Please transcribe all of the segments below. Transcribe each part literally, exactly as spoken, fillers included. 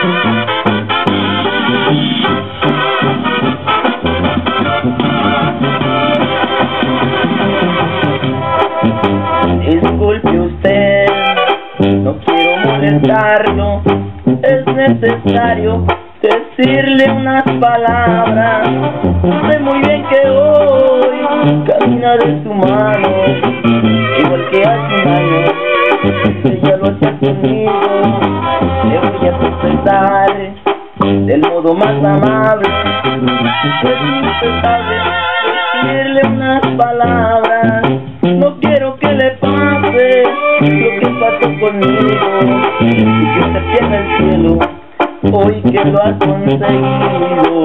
Disculpe usted, no quiero molestarlo, es necesario decirle unas palabras. Sé muy bien que hoy camina de su mano, igual que hace un año, ella lo hacía conmigo. Le voy a contestar del modo más amable, es necesario decirle unas palabras. No quiero que le pase lo que pasó conmigo, y que se pierda el cielo hoy que lo ha conseguido.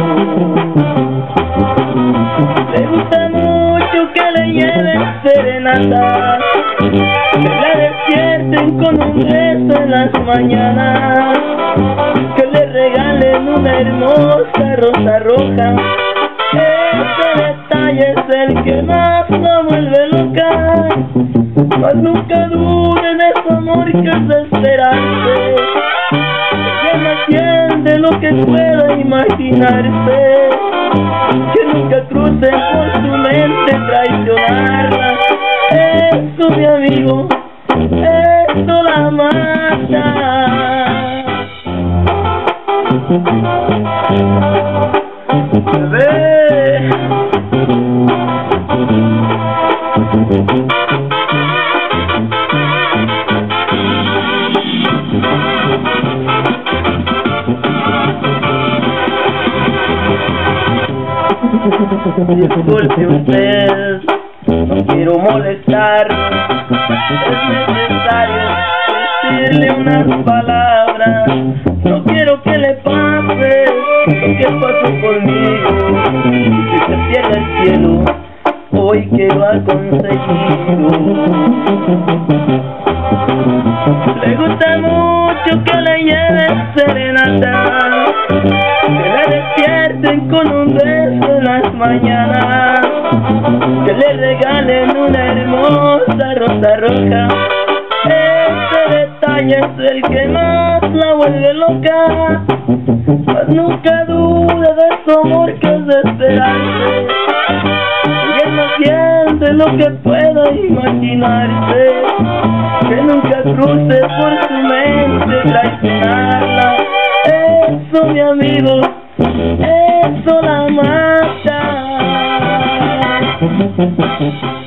Le gusta mucho que le lleven serenatas, que la despierten con un beso en las mañanas, que le regalen una hermosa rosa roja. Ese detalle es el que más la vuelve loca, mas nunca dude de su amor que es desesperarse. Ella no entiende lo que pueda imaginarse, que nunca cruce por su mente traicionarla. Eso, mi amigo, eso la mata. Bebé, disculpe usted, no quiero molestar, es necesario decirle unas palabras. No quiero que le pase lo que pasó conmigo, y que se pierda el cielo hoy que lo ha conseguido. Le gusta mucho que le lleven serenata, que le despierten con un beso en las mañanas, que le regalen una hermosa rosa roja. Ese detalle es el que más la vuelve loca, mas nunca duda de su amor que es desesperarse. Ella no siente lo que pueda imaginarse, que nunca cruce por su mente traicionarla. Eso, mi amigo, eso la mata.